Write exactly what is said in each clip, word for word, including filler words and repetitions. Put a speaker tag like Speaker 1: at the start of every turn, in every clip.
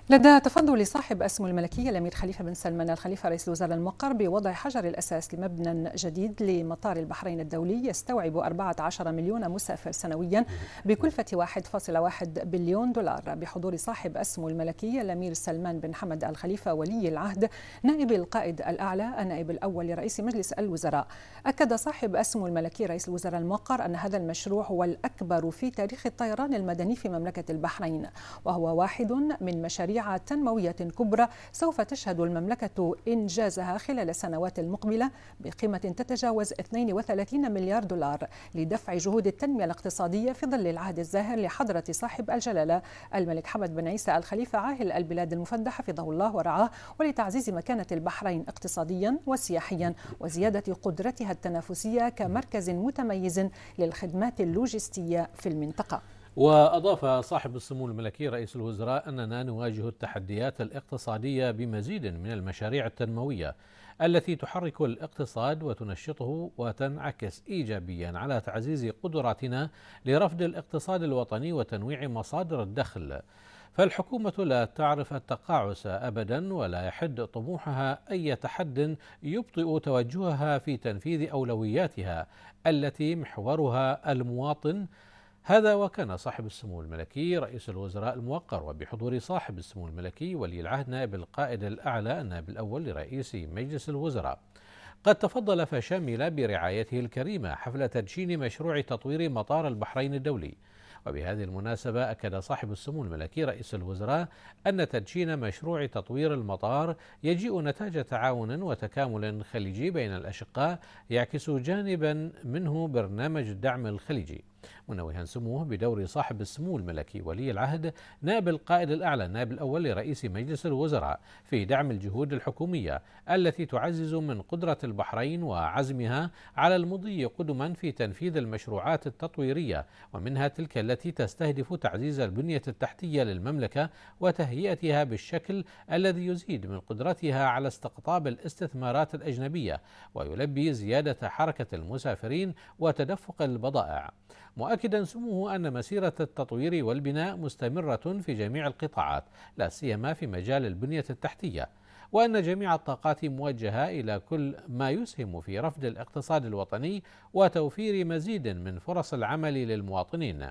Speaker 1: لدى تفضل صاحب أسمو الملكية الأمير خليفة بن سلمان الخليفة رئيس الوزراء الموقر بوضع حجر الأساس لمبنى جديد لمطار البحرين الدولي يستوعب أربعة عشر مليون مسافر سنويا بكلفة واحد فاصلة واحد بليون دولار، بحضور صاحب أسمو الملكية الأمير سلمان بن حمد الخليفة ولي العهد نائب القائد الأعلى النائب الأول لرئيس مجلس الوزراء. أكد صاحب أسمو الملكية رئيس الوزراء الموقر أن هذا المشروع هو الأكبر في تاريخ الطيران المدني في مملكة البحرين، وهو واحد من مشاريع تنموية كبرى سوف تشهد المملكة إنجازها خلال السنوات المقبلة بقيمة تتجاوز اثنين وثلاثين مليار دولار لدفع جهود التنمية الاقتصادية في ظل العهد الزاهر لحضرة صاحب الجلالة الملك حمد بن عيسى الخليفة عاهل البلاد المفدى حفظه الله ورعاه، ولتعزيز مكانة البحرين اقتصاديا وسياحيا وزيادة قدرتها التنافسية كمركز متميز للخدمات اللوجستية في المنطقة.
Speaker 2: وأضاف صاحب السمو الملكي رئيس الوزراء أننا نواجه التحديات الاقتصادية بمزيد من المشاريع التنموية التي تحرك الاقتصاد وتنشطه وتنعكس إيجابيا على تعزيز قدراتنا لرفد الاقتصاد الوطني وتنويع مصادر الدخل. فالحكومة لا تعرف التقاعس أبدا ولا يحد طموحها أي تحد يبطئ توجهها في تنفيذ أولوياتها التي محورها المواطن. هذا وكان صاحب السمو الملكي رئيس الوزراء الموقر وبحضور صاحب السمو الملكي ولي العهد نائب القائد الأعلى النائب الأول لرئيس مجلس الوزراء قد تفضل فشمل برعايته الكريمة حفل تدشين مشروع تطوير مطار البحرين الدولي. وبهذه المناسبة أكد صاحب السمو الملكي رئيس الوزراء أن تدشين مشروع تطوير المطار يجيء نتاج تعاون وتكامل خليجي بين الأشقاء يعكس جانبا منه برنامج الدعم الخليجي، منوها سموه بدور صاحب السمو الملكي ولي العهد نائب القائد الأعلى النائب الأول لرئيس مجلس الوزراء في دعم الجهود الحكومية التي تعزز من قدرة البحرين وعزمها على المضي قدما في تنفيذ المشروعات التطويرية، ومنها تلك التي تستهدف تعزيز البنية التحتية للمملكة وتهيئتها بالشكل الذي يزيد من قدرتها على استقطاب الاستثمارات الأجنبية ويلبي زيادة حركة المسافرين وتدفق البضائع، مؤكدا سموه أن مسيرة التطوير والبناء مستمرة في جميع القطاعات لا سيما في مجال البنية التحتية، وأن جميع الطاقات موجهة إلى كل ما يسهم في رفد الاقتصاد الوطني وتوفير مزيد من فرص العمل للمواطنين.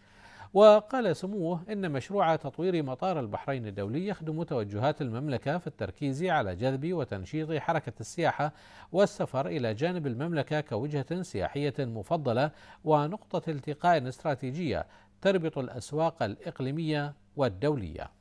Speaker 2: وقال سموه إن مشروع تطوير مطار البحرين الدولي يخدم توجهات المملكة في التركيز على جذب وتنشيط حركة السياحة والسفر إلى جانب المملكة كوجهة سياحية مفضلة ونقطة التقاء استراتيجية تربط الأسواق الإقليمية والدولية.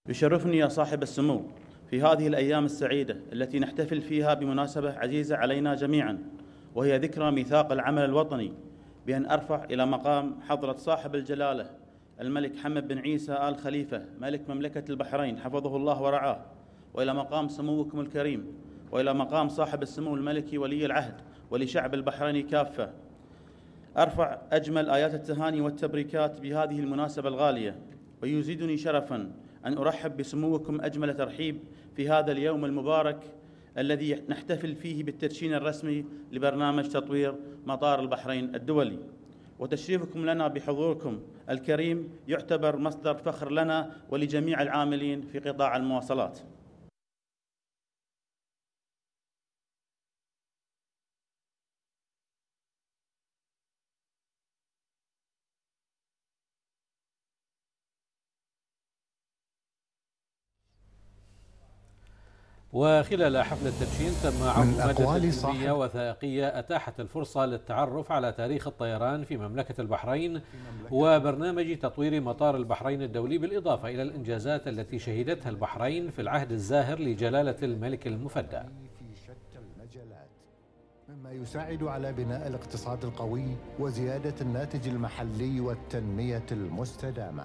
Speaker 3: يشرفني يا صاحب السمو في هذه الأيام السعيدة التي نحتفل فيها بمناسبة عزيزة علينا جميعا، وهي ذكرى ميثاق العمل الوطني، بأن أرفع إلى مقام حضرة صاحب الجلالة الملك حمد بن عيسى آل خليفة ملك مملكة البحرين حفظه الله ورعاه، وإلى مقام سموكم الكريم، وإلى مقام صاحب السمو الملكي ولي العهد ولشعب البحرين كافة، أرفع أجمل آيات التهاني والتبريكات بهذه المناسبة الغالية. ويزيدني شرفاً أن أرحب بسموكم أجمل ترحيب في هذا اليوم المبارك الذي نحتفل فيه بالتدشين الرسمي لبرنامج تطوير مطار البحرين الدولي. وتشريفكم لنا بحضوركم الكريم يعتبر مصدر فخر لنا ولجميع العاملين في قطاع المواصلات.
Speaker 2: وخلال حفل التدشين تم عرض مادة تدريبية وثائقية أتاحت الفرصة للتعرف على تاريخ الطيران في مملكة البحرين وبرنامج تطوير مطار البحرين الدولي، بالإضافة إلى الإنجازات التي شهدتها البحرين في العهد الزاهر لجلالة الملك المفدى،
Speaker 4: في شتى المجالات، مما يساعد على بناء الاقتصاد القوي وزيادة الناتج المحلي والتنمية المستدامة.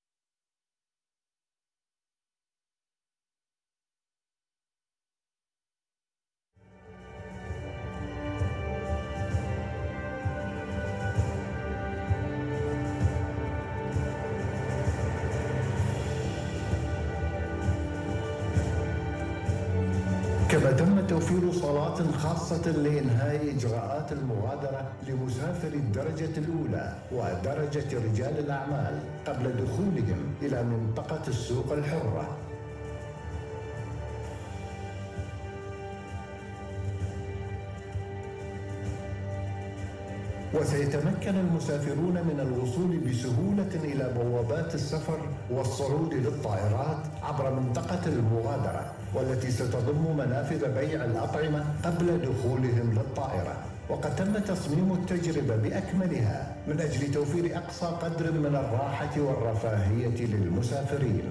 Speaker 4: كما تم توفير صالات خاصة لإنهاء إجراءات المغادرة لمسافري الدرجة الأولى ودرجة رجال الأعمال قبل دخولهم إلى منطقة السوق الحرة. وسيتمكن المسافرون من الوصول بسهولة إلى بوابات السفر والصعود للطائرات عبر منطقة المغادرة، والتي ستضم منافذ بيع الأطعمة قبل دخولهم للطائرة. وقد تم تصميم التجربة بأكملها من أجل توفير أقصى قدر من الراحة والرفاهية للمسافرين.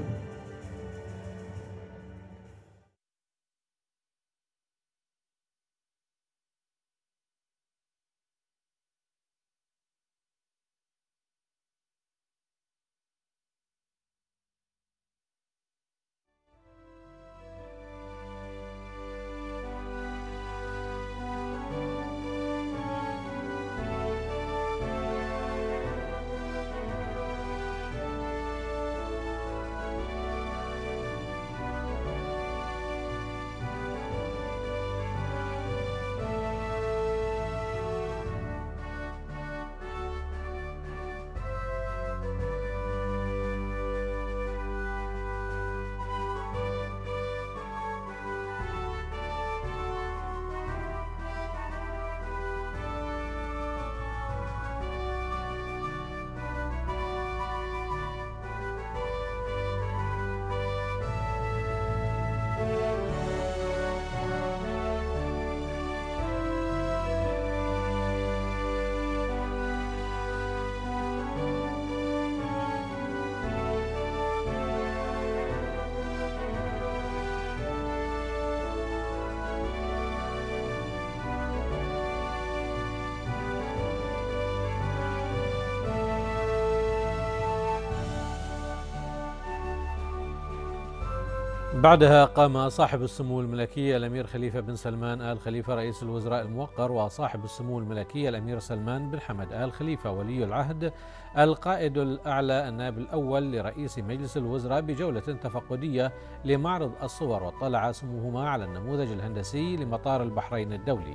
Speaker 2: بعدها قام صاحب السمو الملكي الأمير خليفة بن سلمان آل خليفة رئيس الوزراء الموقر وصاحب السمو الملكي الأمير سلمان بن حمد آل خليفة ولي العهد القائد الأعلى النائب الأول لرئيس مجلس الوزراء بجولة تفقدية لمعرض الصور، واطلع سموهما على النموذج الهندسي لمطار البحرين الدولي.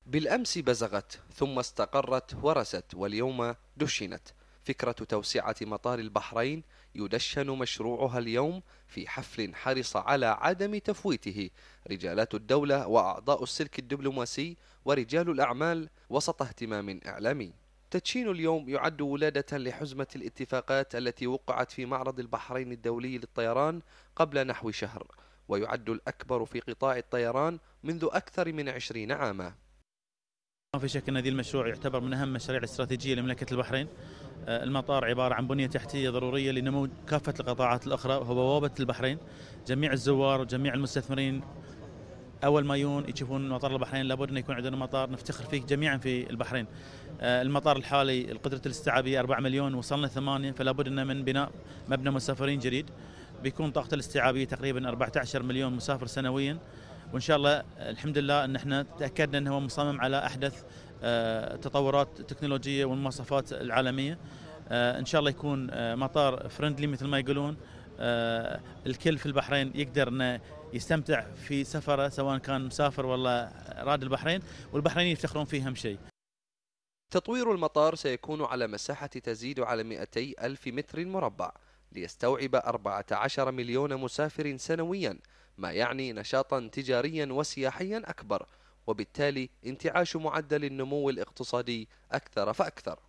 Speaker 5: بالأمس بزغت ثم استقرت ورست واليوم دشنت. فكرة توسعة مطار البحرين يدشن مشروعها اليوم في حفل حرص على عدم تفويته رجالات الدولة وأعضاء السلك الدبلوماسي ورجال الأعمال وسط اهتمام إعلامي. تدشين اليوم يعد ولادة لحزمة الاتفاقات التي وقعت في معرض البحرين الدولي للطيران قبل نحو شهر، ويعد الأكبر في قطاع الطيران منذ أكثر من عشرين عاما.
Speaker 3: ما في شك أن هذا المشروع يعتبر من أهم المشاريع الاستراتيجية لمملكة البحرين. المطار عبارة عن بنية تحتية ضرورية لنمو كافة القطاعات الأخرى وهو بوابة البحرين. جميع الزوار وجميع المستثمرين أول ما يجون يشوفون مطار البحرين لابد أن يكون عندنا مطار نفتخر فيه جميعا في البحرين. المطار الحالي القدرة الاستيعابية أربعة مليون، وصلنا ثمانية، فلا بد أن من بناء مبنى مسافرين جديد بيكون طاقته الاستيعابية تقريبا أربعة عشر مليون مسافر سنويا، وإن شاء الله الحمد لله أن احنا تأكدنا أنه هو مصمم على أحدث تطورات التكنولوجية والمواصفات العالمية. إن شاء الله يكون مطار فرندلي مثل ما يقولون، الكل في البحرين يقدر أنه يستمتع في سفره سواء كان مسافر ولا راد البحرين، والبحرينيين يفتخرون فيه أهم شيء.
Speaker 5: تطوير المطار سيكون على مساحة تزيد على مئتي ألف متر مربع ليستوعب أربعة عشر مليون مسافر سنويا، ما يعني نشاطا تجاريا وسياحيا أكبر، وبالتالي انتعاش معدل النمو الاقتصادي أكثر فأكثر.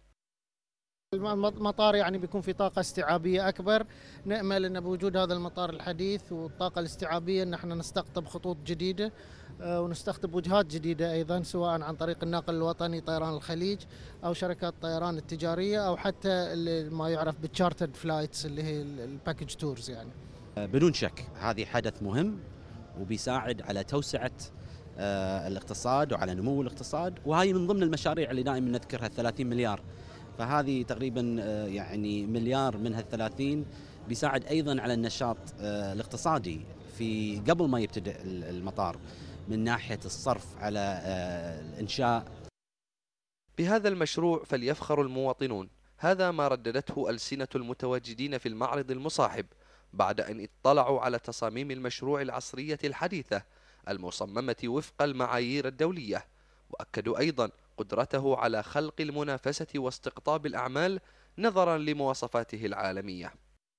Speaker 6: المطار يعني بيكون في طاقة استيعابية أكبر. نأمل أن بوجود هذا المطار الحديث والطاقة الاستيعابية أن احنا نستقطب خطوط جديدة ونستقطب وجهات جديدة أيضا، سواء عن طريق الناقل الوطني طيران الخليج أو شركات الطيران التجارية أو حتى ما يعرف بالتشارترد فلايتس اللي هي الباكج تورز. يعني
Speaker 7: بدون شك هذه حدث مهم وبيساعد على توسعة الاقتصاد وعلى نمو الاقتصاد، وهي من ضمن المشاريع اللي دائما نذكرها ثلاثين مليار، فهذه تقريبا يعني مليار من هالثلاثين بيساعد أيضا على النشاط الاقتصادي في قبل ما يبتدئ المطار من ناحية الصرف على الإنشاء.
Speaker 5: بهذا المشروع فليفخر المواطنون، هذا ما رددته ألسنة المتواجدين في المعرض المصاحب بعد أن اطلعوا على تصاميم المشروع العصرية الحديثة المصممة وفق المعايير الدولية، وأكدوا أيضا قدرته على خلق المنافسة واستقطاب الأعمال نظرا لمواصفاته العالمية.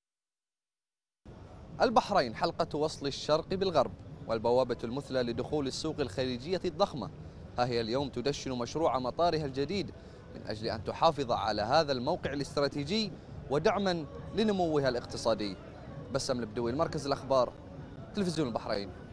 Speaker 5: البحرين حلقة وصل الشرق بالغرب والبوابة المثلى لدخول السوق الخليجية الضخمة، ها هي اليوم تدشن مشروع مطارها الجديد من أجل أن تحافظ على هذا الموقع الاستراتيجي ودعما لنموها الاقتصادي. بسام البدوي، المركز الأخبار، تلفزيون البحرين.